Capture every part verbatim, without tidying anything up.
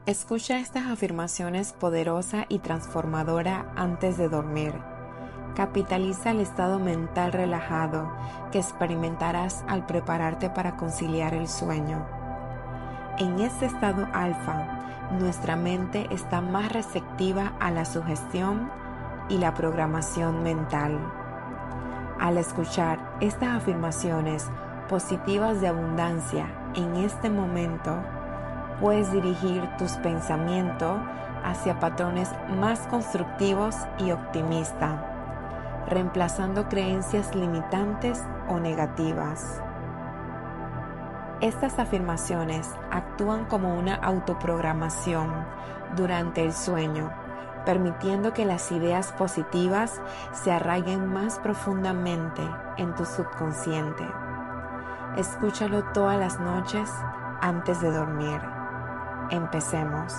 Escucha estas afirmaciones poderosas y transformadoras antes de dormir. Capitaliza el estado mental relajado que experimentarás al prepararte para conciliar el sueño. En este estado alfa, nuestra mente está más receptiva a la sugestión y la programación mental. Al escuchar estas afirmaciones positivas de abundancia en este momento, puedes dirigir tus pensamientos hacia patrones más constructivos y optimistas, reemplazando creencias limitantes o negativas. Estas afirmaciones actúan como una autoprogramación durante el sueño, permitiendo que las ideas positivas se arraiguen más profundamente en tu subconsciente. Escúchalo todas las noches antes de dormir. Empecemos.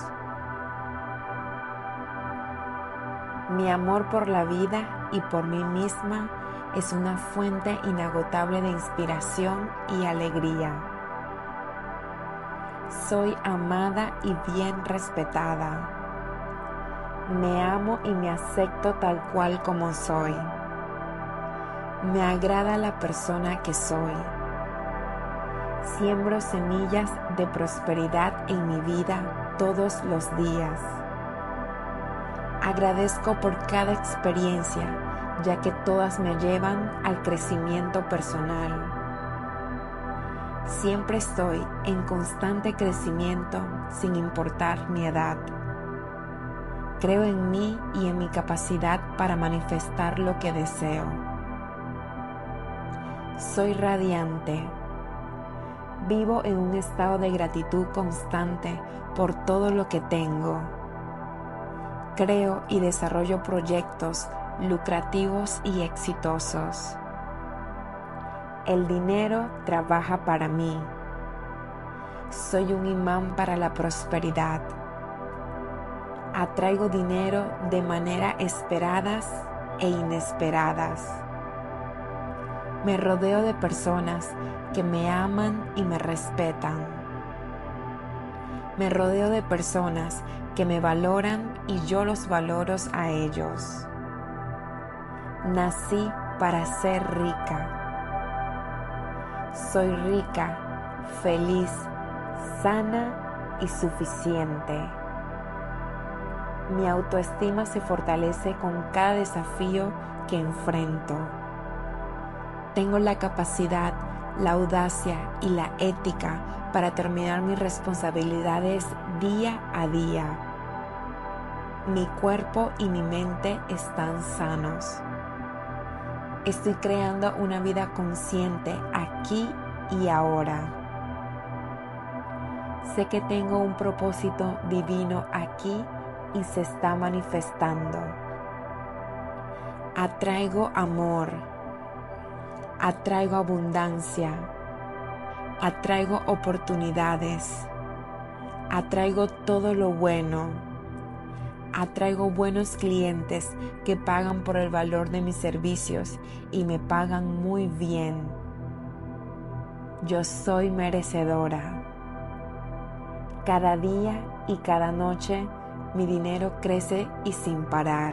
Mi amor por la vida y por mí misma es una fuente inagotable de inspiración y alegría. Soy amada y bien respetada. Me amo y me acepto tal cual como soy. Me agrada la persona que soy. Siembro semillas de prosperidad en mi vida todos los días. Agradezco por cada experiencia, ya que todas me llevan al crecimiento personal. Siempre estoy en constante crecimiento sin importar mi edad. Creo en mí y en mi capacidad para manifestar lo que deseo. Soy radiante. Vivo en un estado de gratitud constante por todo lo que tengo. Creo y desarrollo proyectos lucrativos y exitosos. El dinero trabaja para mí. Soy un imán para la prosperidad. Atraigo dinero de manera esperadas e inesperadas. Me rodeo de personas que me aman y me respetan. Me rodeo de personas que me valoran y yo los valoro a ellos. Nací para ser rica. Soy rica, feliz, sana y suficiente. Mi autoestima se fortalece con cada desafío que enfrento. Tengo la capacidad, la audacia y la ética para terminar mis responsabilidades día a día. Mi cuerpo y mi mente están sanos. Estoy creando una vida consciente aquí y ahora. Sé que tengo un propósito divino aquí y se está manifestando. Atraigo amor. Atraigo abundancia. Atraigo oportunidades. Atraigo todo lo bueno. Atraigo buenos clientes que pagan por el valor de mis servicios y me pagan muy bien. Yo soy merecedora. Cada día y cada noche mi dinero crece y sin parar.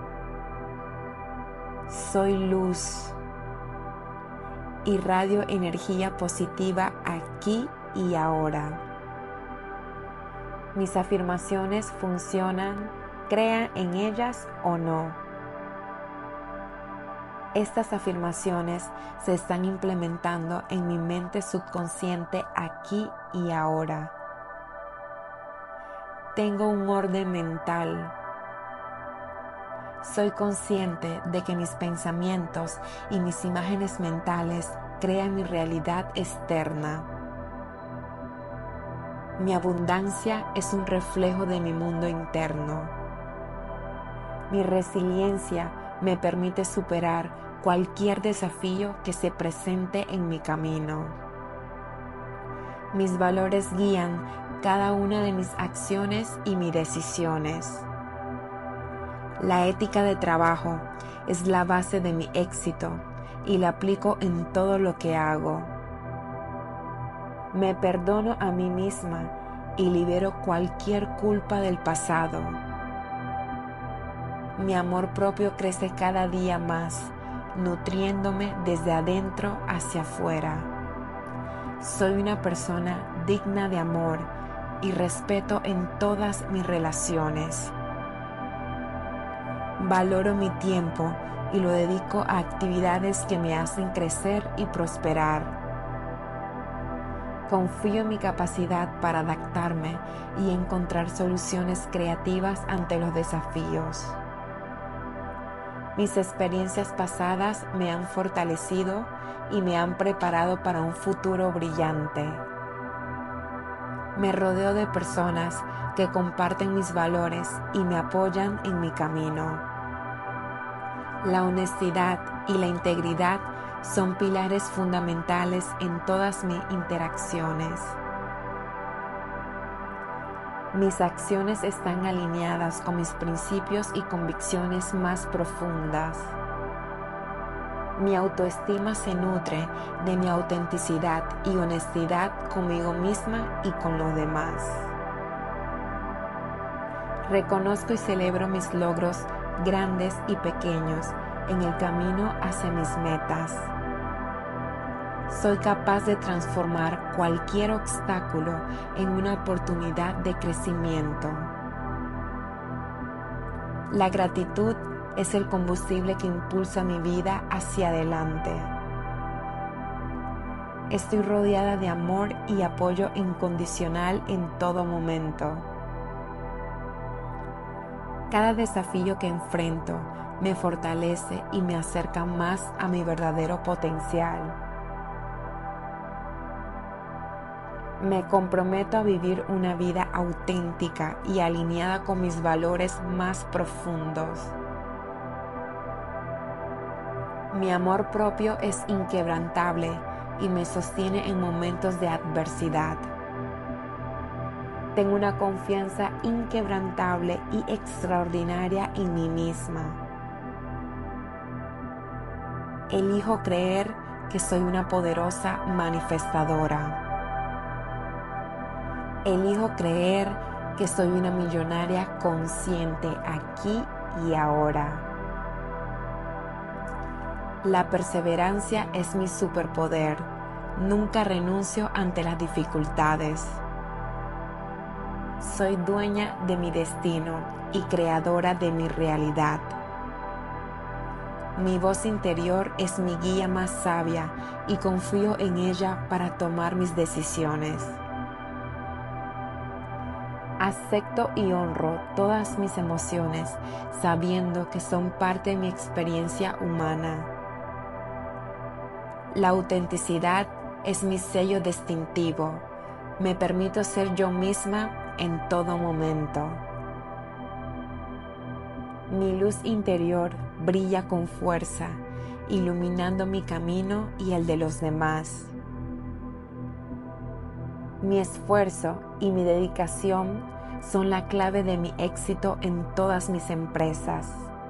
Soy luz. Irradio energía positiva aquí y ahora. Mis afirmaciones funcionan, crean en ellas o no. Estas afirmaciones se están implementando en mi mente subconsciente aquí y ahora. Tengo un orden mental. Soy consciente de que mis pensamientos y mis imágenes mentales crean mi realidad externa. Mi abundancia es un reflejo de mi mundo interno. Mi resiliencia me permite superar cualquier desafío que se presente en mi camino. Mis valores guían cada una de mis acciones y mis decisiones. La ética de trabajo es la base de mi éxito y la aplico en todo lo que hago. Me perdono a mí misma y libero cualquier culpa del pasado. Mi amor propio crece cada día más, nutriéndome desde adentro hacia afuera. Soy una persona digna de amor y respeto en todas mis relaciones. Valoro mi tiempo y lo dedico a actividades que me hacen crecer y prosperar. Confío en mi capacidad para adaptarme y encontrar soluciones creativas ante los desafíos. Mis experiencias pasadas me han fortalecido y me han preparado para un futuro brillante. Me rodeo de personas que comparten mis valores y me apoyan en mi camino. La honestidad y la integridad son pilares fundamentales en todas mis interacciones. Mis acciones están alineadas con mis principios y convicciones más profundas. Mi autoestima se nutre de mi autenticidad y honestidad conmigo misma y con los demás. Reconozco y celebro mis logros grandes y pequeños en el camino hacia mis metas. Soy capaz de transformar cualquier obstáculo en una oportunidad de crecimiento. La gratitud es el combustible que impulsa mi vida hacia adelante. Estoy rodeada de amor y apoyo incondicional en todo momento. Cada desafío que enfrento me fortalece y me acerca más a mi verdadero potencial. Me comprometo a vivir una vida auténtica y alineada con mis valores más profundos. Mi amor propio es inquebrantable y me sostiene en momentos de adversidad. Tengo una confianza inquebrantable y extraordinaria en mí misma. Elijo creer que soy una poderosa manifestadora. Elijo creer que soy una millonaria consciente aquí y ahora. La perseverancia es mi superpoder. Nunca renuncio ante las dificultades. Soy dueña de mi destino y creadora de mi realidad. Mi voz interior es mi guía más sabia y confío en ella para tomar mis decisiones. Acepto y honro todas mis emociones, sabiendo que son parte de mi experiencia humana. La autenticidad es mi sello distintivo. Me permito ser yo misma en todo momento. Mi luz interior brilla con fuerza, iluminando mi camino y el de los demás. Mi esfuerzo y mi dedicación son la clave de mi éxito en todas mis empresas.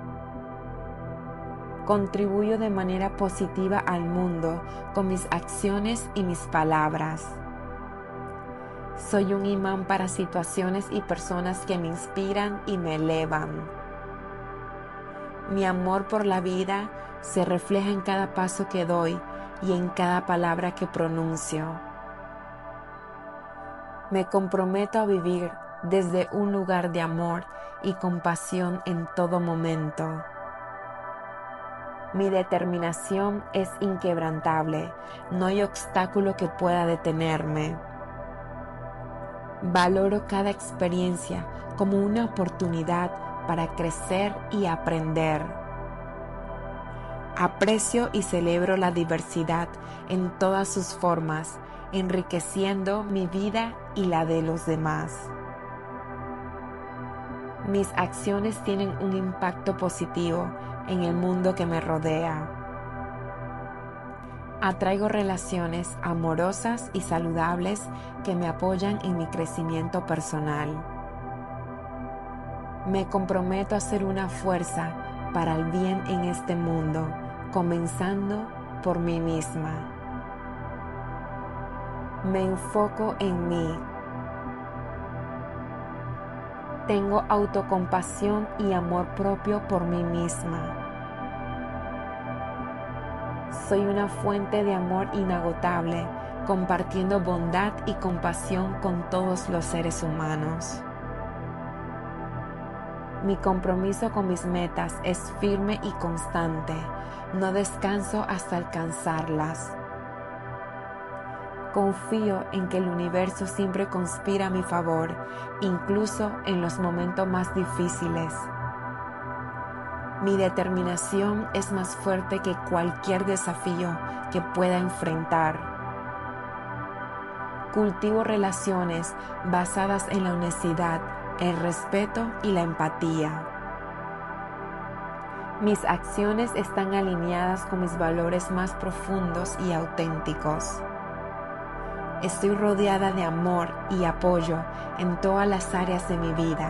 Contribuyo de manera positiva al mundo con mis acciones y mis palabras. Soy un imán para situaciones y personas que me inspiran y me elevan. Mi amor por la vida se refleja en cada paso que doy y en cada palabra que pronuncio. Me comprometo a vivir desde un lugar de amor y compasión en todo momento. Mi determinación es inquebrantable, no hay obstáculo que pueda detenerme. Valoro cada experiencia como una oportunidad para crecer y aprender. Aprecio y celebro la diversidad en todas sus formas, enriqueciendo mi vida y la de los demás. Mis acciones tienen un impacto positivo en el mundo que me rodea. Atraigo relaciones amorosas y saludables que me apoyan en mi crecimiento personal. Me comprometo a ser una fuerza para el bien en este mundo, comenzando por mí misma. Me enfoco en mí. Tengo autocompasión y amor propio por mí misma. Soy una fuente de amor inagotable, compartiendo bondad y compasión con todos los seres humanos. Mi compromiso con mis metas es firme y constante. No descanso hasta alcanzarlas. Confío en que el universo siempre conspira a mi favor, incluso en los momentos más difíciles. Mi determinación es más fuerte que cualquier desafío que pueda enfrentar. Cultivo relaciones basadas en la honestidad, el respeto y la empatía. Mis acciones están alineadas con mis valores más profundos y auténticos. Estoy rodeada de amor y apoyo en todas las áreas de mi vida.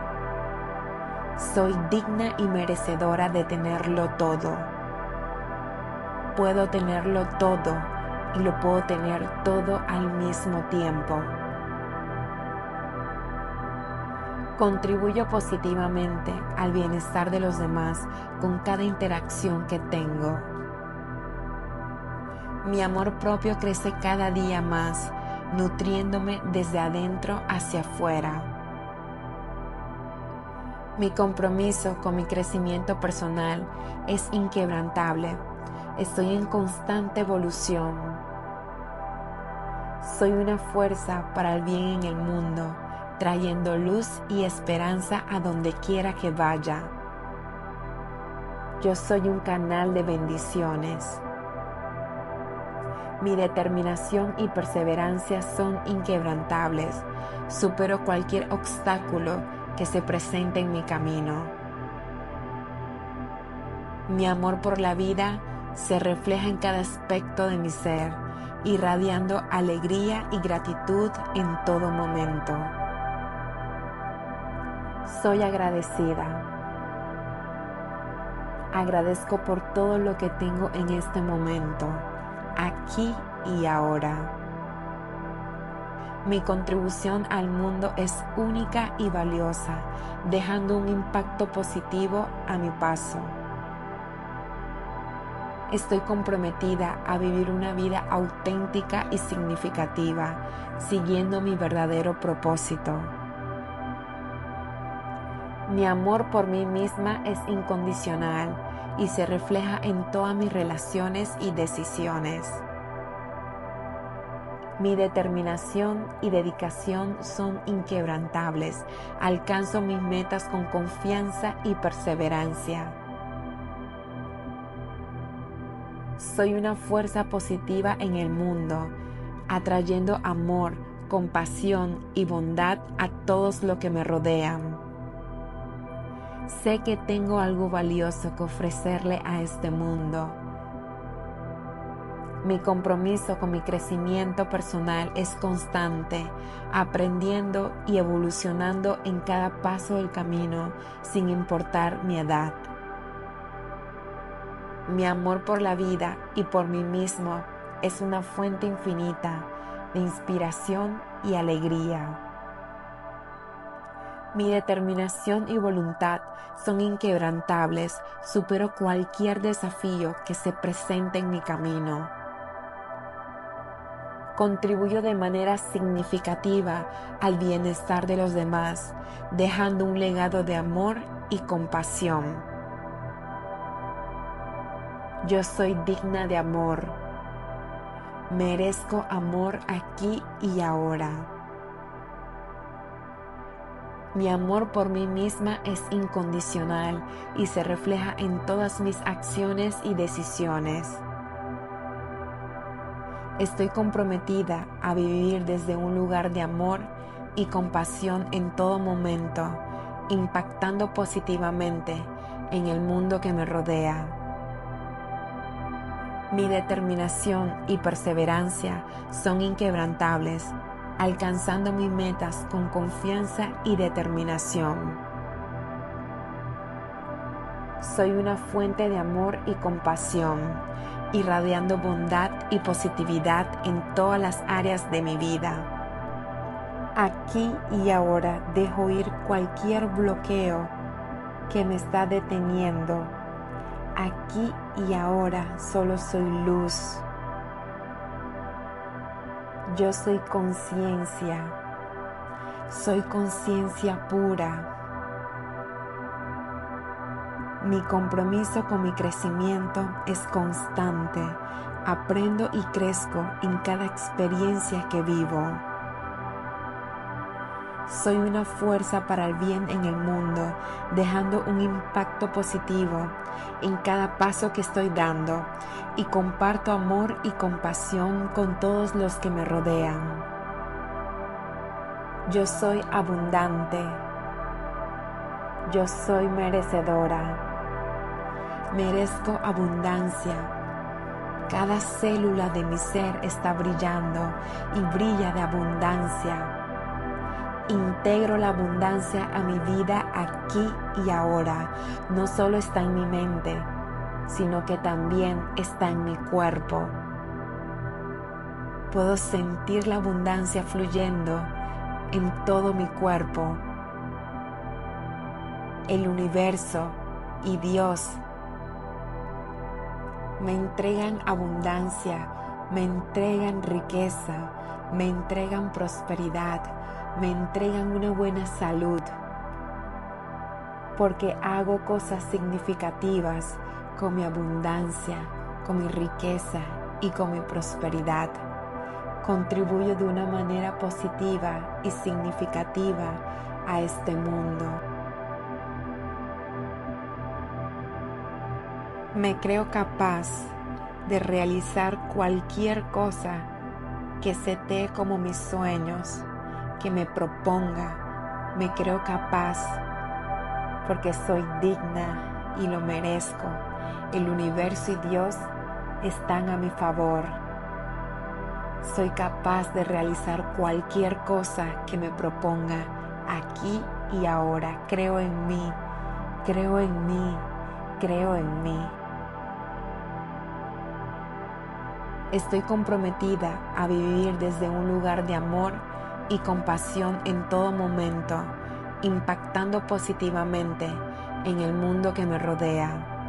Soy digna y merecedora de tenerlo todo. Puedo tenerlo todo y lo puedo tener todo al mismo tiempo. Contribuyo positivamente al bienestar de los demás con cada interacción que tengo. Mi amor propio crece cada día más, nutriéndome desde adentro hacia afuera. Mi compromiso con mi crecimiento personal es inquebrantable. Estoy en constante evolución. Soy una fuerza para el bien en el mundo, trayendo luz y esperanza a donde quiera que vaya. Yo soy un canal de bendiciones. Mi determinación y perseverancia son inquebrantables. Supero cualquier obstáculo que se presente en mi camino. Mi amor por la vida se refleja en cada aspecto de mi ser, irradiando alegría y gratitud en todo momento. Soy agradecida. Agradezco por todo lo que tengo en este momento, aquí y ahora. Mi contribución al mundo es única y valiosa, dejando un impacto positivo a mi paso. Estoy comprometida a vivir una vida auténtica y significativa, siguiendo mi verdadero propósito. Mi amor por mí misma es incondicional y se refleja en todas mis relaciones y decisiones. Mi determinación y dedicación son inquebrantables. Alcanzo mis metas con confianza y perseverancia. Soy una fuerza positiva en el mundo, atrayendo amor, compasión y bondad a todos los que me rodean. Sé que tengo algo valioso que ofrecerle a este mundo. Mi compromiso con mi crecimiento personal es constante, aprendiendo y evolucionando en cada paso del camino, sin importar mi edad. Mi amor por la vida y por mí mismo es una fuente infinita de inspiración y alegría. Mi determinación y voluntad son inquebrantables. Supero cualquier desafío que se presente en mi camino. Contribuyo de manera significativa al bienestar de los demás, dejando un legado de amor y compasión. Yo soy digna de amor. Merezco amor aquí y ahora. Mi amor por mí misma es incondicional y se refleja en todas mis acciones y decisiones. Estoy comprometida a vivir desde un lugar de amor y compasión en todo momento, impactando positivamente en el mundo que me rodea. Mi determinación y perseverancia son inquebrantables, alcanzando mis metas con confianza y determinación. Soy una fuente de amor y compasión, irradiando bondad y positividad en todas las áreas de mi vida. Aquí y ahora dejo ir cualquier bloqueo que me está deteniendo. Aquí y ahora solo soy luz. Yo soy conciencia. Soy conciencia pura. Mi compromiso con mi crecimiento es constante. Aprendo y crezco en cada experiencia que vivo. Soy una fuerza para el bien en el mundo, dejando un impacto positivo en cada paso que estoy dando y comparto amor y compasión con todos los que me rodean. Yo soy abundante. Yo soy merecedora. Merezco abundancia. Cada célula de mi ser está brillando y brilla de abundancia. Integro la abundancia a mi vida aquí y ahora. No solo está en mi mente, sino que también está en mi cuerpo. Puedo sentir la abundancia fluyendo en todo mi cuerpo. El universo y Dios me entregan abundancia, me entregan riqueza, me entregan prosperidad, me entregan una buena salud, porque hago cosas significativas con mi abundancia, con mi riqueza y con mi prosperidad. Contribuyo de una manera positiva y significativa a este mundo. Me creo capaz de realizar cualquier cosa que setee como mis sueños, que me proponga. Me creo capaz porque soy digna y lo merezco. El universo y Dios están a mi favor. Soy capaz de realizar cualquier cosa que me proponga aquí y ahora. Creo en mí, creo en mí, creo en mí. Estoy comprometida a vivir desde un lugar de amor y compasión en todo momento, impactando positivamente en el mundo que me rodea.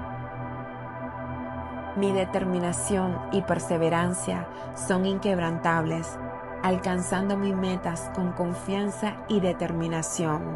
Mi determinación y perseverancia son inquebrantables, alcanzando mis metas con confianza y determinación.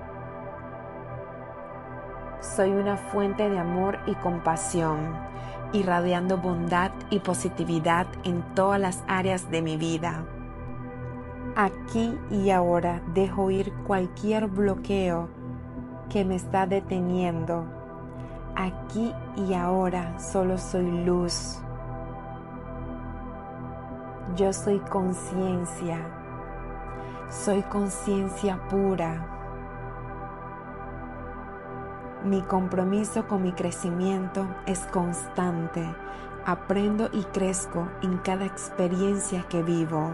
Soy una fuente de amor y compasión, irradiando bondad y positividad en todas las áreas de mi vida. Aquí y ahora dejo ir cualquier bloqueo que me está deteniendo. Aquí y ahora solo soy luz. Yo soy conciencia. Soy conciencia pura. Mi compromiso con mi crecimiento es constante. Aprendo y crezco en cada experiencia que vivo.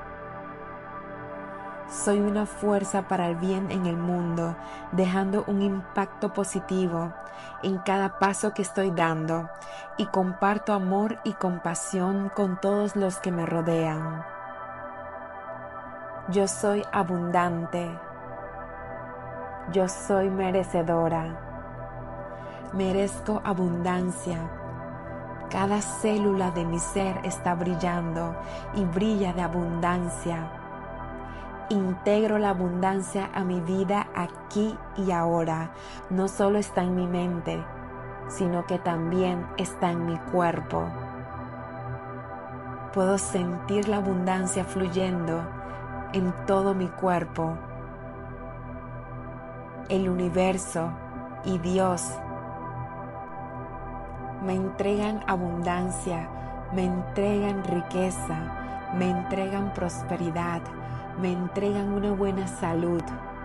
Soy una fuerza para el bien en el mundo, dejando un impacto positivo en cada paso que estoy dando y comparto amor y compasión con todos los que me rodean. Yo soy abundante. Yo soy merecedora. Merezco abundancia. Cada célula de mi ser está brillando y brilla de abundancia. Integro la abundancia a mi vida aquí y ahora. No solo está en mi mente, sino que también está en mi cuerpo. Puedo sentir la abundancia fluyendo en todo mi cuerpo. El universo y Dios me entregan abundancia, me entregan riqueza, me entregan prosperidad, me entregan una buena salud,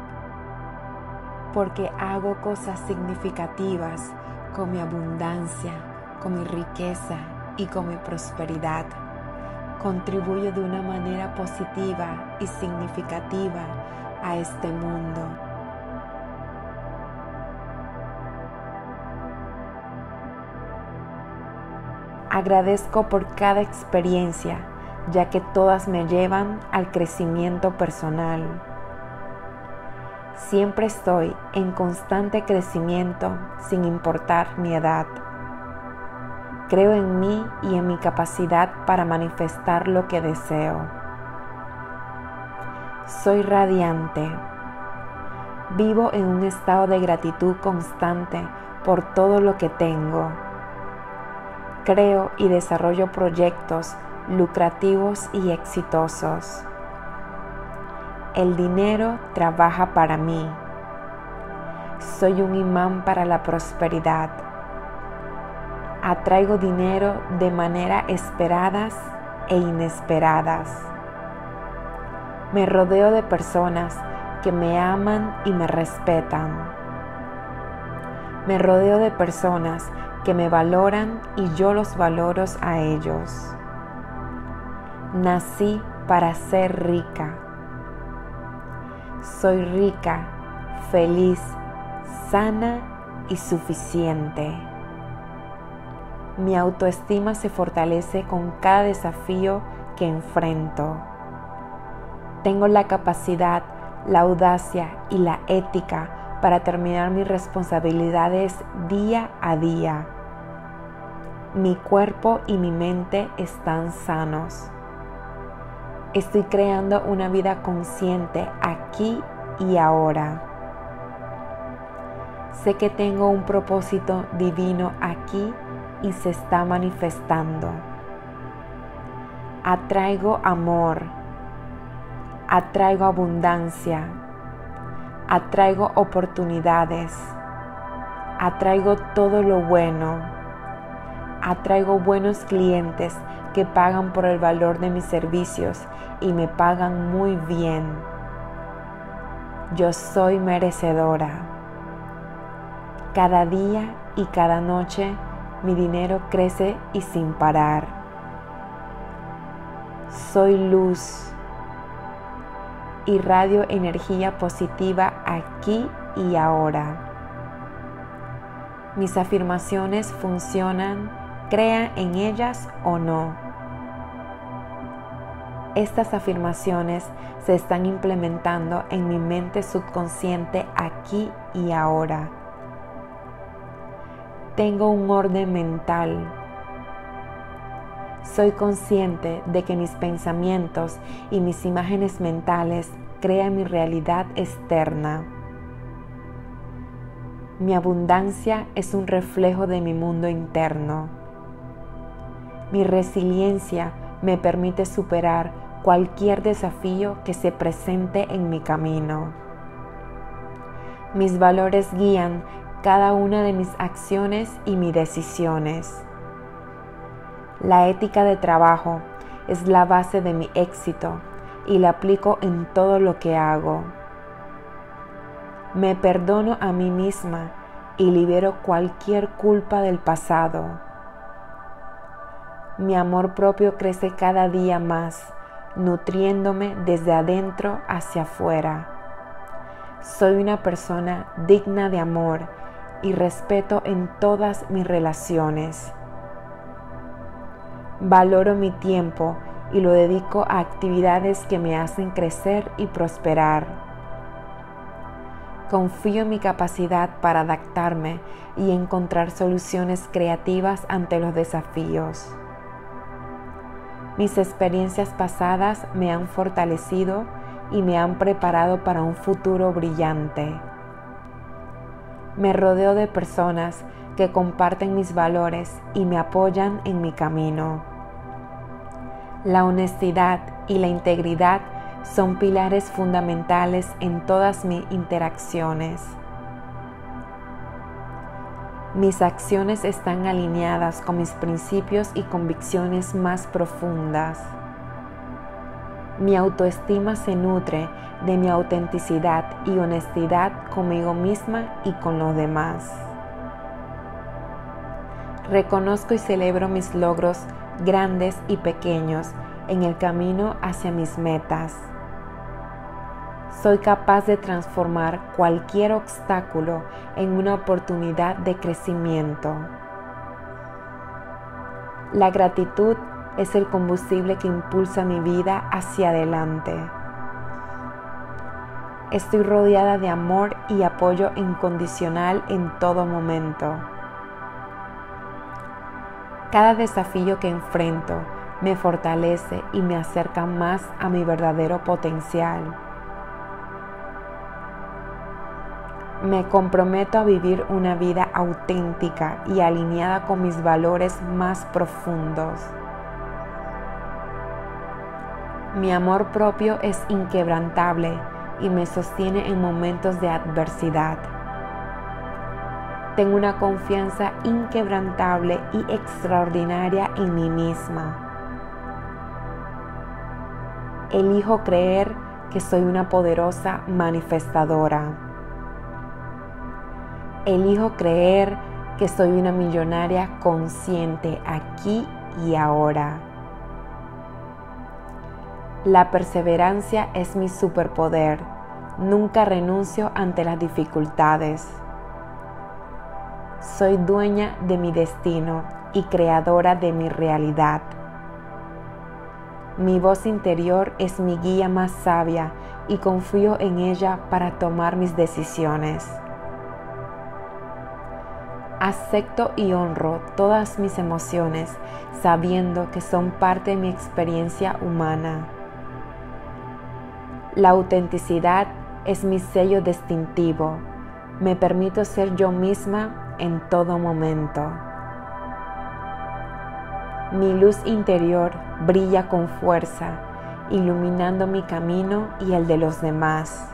porque hago cosas significativas con mi abundancia, con mi riqueza y con mi prosperidad. Contribuyo de una manera positiva y significativa a este mundo. Agradezco por cada experiencia, ya que todas me llevan al crecimiento personal. Siempre estoy en constante crecimiento sin importar mi edad. Creo en mí y en mi capacidad para manifestar lo que deseo. Soy radiante. Vivo en un estado de gratitud constante por todo lo que tengo. Creo y desarrollo proyectos lucrativos y exitosos. El dinero trabaja para mí. Soy un imán para la prosperidad. Atraigo dinero de manera esperadas e inesperadas. Me rodeo de personas que me aman y me respetan. Me rodeo de personas que me valoran y yo los valoro a ellos. Nací para ser rica. Soy rica, feliz, sana y suficiente. Mi autoestima se fortalece con cada desafío que enfrento. Tengo la capacidad, la audacia y la ética para terminar mis responsabilidades día a día. Mi cuerpo y mi mente están sanos. Estoy creando una vida consciente aquí y ahora. Sé que tengo un propósito divino aquí y se está manifestando. Atraigo amor. Atraigo abundancia. Atraigo oportunidades. Atraigo todo lo bueno. Atraigo buenos clientes que pagan por el valor de mis servicios y me pagan muy bien. Yo soy merecedora. Cada día y cada noche mi dinero crece y sin parar. Soy luz. Irradio energía positiva aquí y ahora. Mis afirmaciones funcionan, crea en ellas o no. Estas afirmaciones se están implementando en mi mente subconsciente aquí y ahora. Tengo un orden mental. Soy consciente de que mis pensamientos y mis imágenes mentales crean mi realidad externa. Mi abundancia es un reflejo de mi mundo interno. Mi resiliencia me permite superar cualquier desafío que se presente en mi camino. Mis valores guían cada una de mis acciones y mis decisiones. La ética de trabajo es la base de mi éxito y la aplico en todo lo que hago. Me perdono a mí misma y libero cualquier culpa del pasado. Mi amor propio crece cada día más, nutriéndome desde adentro hacia afuera. Soy una persona digna de amor y respeto en todas mis relaciones. Valoro mi tiempo y lo dedico a actividades que me hacen crecer y prosperar. Confío en mi capacidad para adaptarme y encontrar soluciones creativas ante los desafíos. Mis experiencias pasadas me han fortalecido y me han preparado para un futuro brillante. Me rodeo de personas que comparten mis valores y me apoyan en mi camino. La honestidad y la integridad son pilares fundamentales en todas mis interacciones. Mis acciones están alineadas con mis principios y convicciones más profundas. Mi autoestima se nutre de mi autenticidad y honestidad conmigo misma y con los demás. Reconozco y celebro mis logros grandes y pequeños en el camino hacia mis metas. Soy capaz de transformar cualquier obstáculo en una oportunidad de crecimiento. La gratitud es el combustible que impulsa mi vida hacia adelante. Estoy rodeada de amor y apoyo incondicional en todo momento. Cada desafío que enfrento me fortalece y me acerca más a mi verdadero potencial. Me comprometo a vivir una vida auténtica y alineada con mis valores más profundos. Mi amor propio es inquebrantable y me sostiene en momentos de adversidad. Tengo una confianza inquebrantable y extraordinaria en mí misma. Elijo creer que soy una poderosa manifestadora. Elijo creer que soy una millonaria consciente aquí y ahora. La perseverancia es mi superpoder. Nunca renuncio ante las dificultades. Soy dueña de mi destino y creadora de mi realidad. Mi voz interior es mi guía más sabia y confío en ella para tomar mis decisiones. Acepto y honro todas mis emociones, sabiendo que son parte de mi experiencia humana. La autenticidad es mi sello distintivo. Me permito ser yo misma en todo momento. Mi luz interior brilla con fuerza, iluminando mi camino y el de los demás.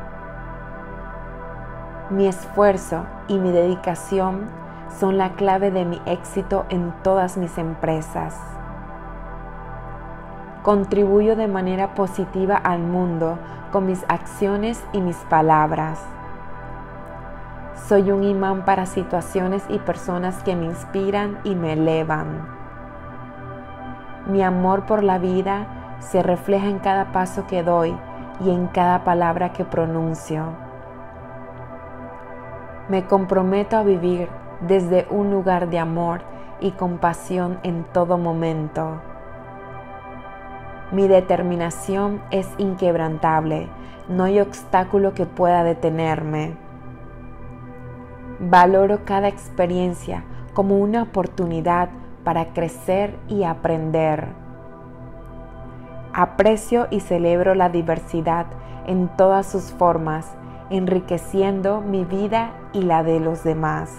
Mi esfuerzo y mi dedicación son la clave de mi éxito en todas mis empresas. Contribuyo de manera positiva al mundo con mis acciones y mis palabras. Soy un imán para situaciones y personas que me inspiran y me elevan. Mi amor por la vida se refleja en cada paso que doy y en cada palabra que pronuncio. Me comprometo a vivir desde un lugar de amor y compasión en todo momento. Mi determinación es inquebrantable, no hay obstáculo que pueda detenerme. Valoro cada experiencia como una oportunidad para crecer y aprender. Aprecio y celebro la diversidad en todas sus formas, enriqueciendo mi vida y la de los demás.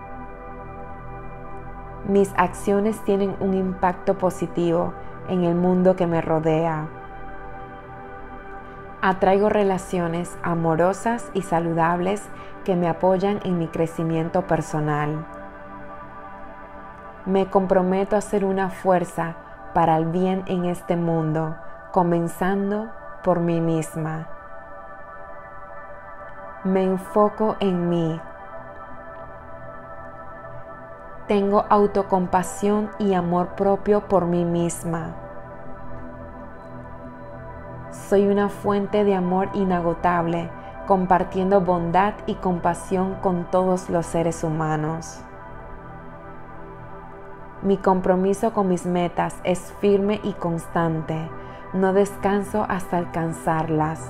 Mis acciones tienen un impacto positivo en el mundo que me rodea. Atraigo relaciones amorosas y saludables que me apoyan en mi crecimiento personal. Me comprometo a ser una fuerza para el bien en este mundo, comenzando por mí misma. Me enfoco en mí. Tengo autocompasión y amor propio por mí misma. Soy una fuente de amor inagotable, compartiendo bondad y compasión con todos los seres humanos. Mi compromiso con mis metas es firme y constante. No descanso hasta alcanzarlas.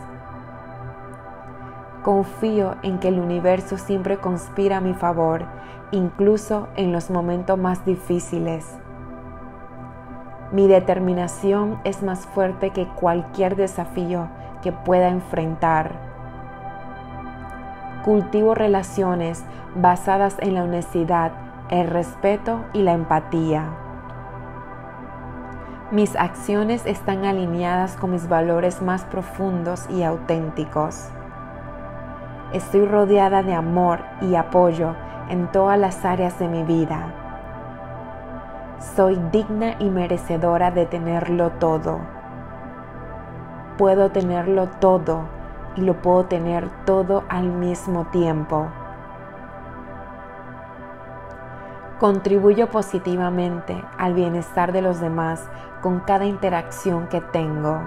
Confío en que el universo siempre conspira a mi favor, incluso en los momentos más difíciles. Mi determinación es más fuerte que cualquier desafío que pueda enfrentar. Cultivo relaciones basadas en la honestidad, el respeto y la empatía. Mis acciones están alineadas con mis valores más profundos y auténticos. Estoy rodeada de amor y apoyo en todas las áreas de mi vida. Soy digna y merecedora de tenerlo todo. Puedo tenerlo todo y lo puedo tener todo al mismo tiempo. Contribuyo positivamente al bienestar de los demás con cada interacción que tengo.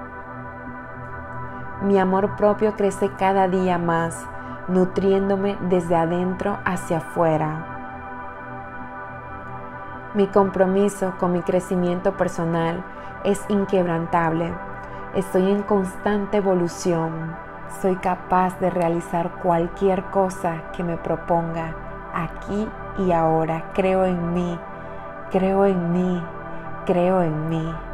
Mi amor propio crece cada día más, nutriéndome desde adentro hacia afuera. Mi compromiso con mi crecimiento personal es inquebrantable. Estoy en constante evolución. Soy capaz de realizar cualquier cosa que me proponga aquí y ahora. Creo en mí, creo en mí, creo en mí.